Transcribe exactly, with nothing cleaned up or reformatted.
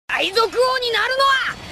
海賊王になるのは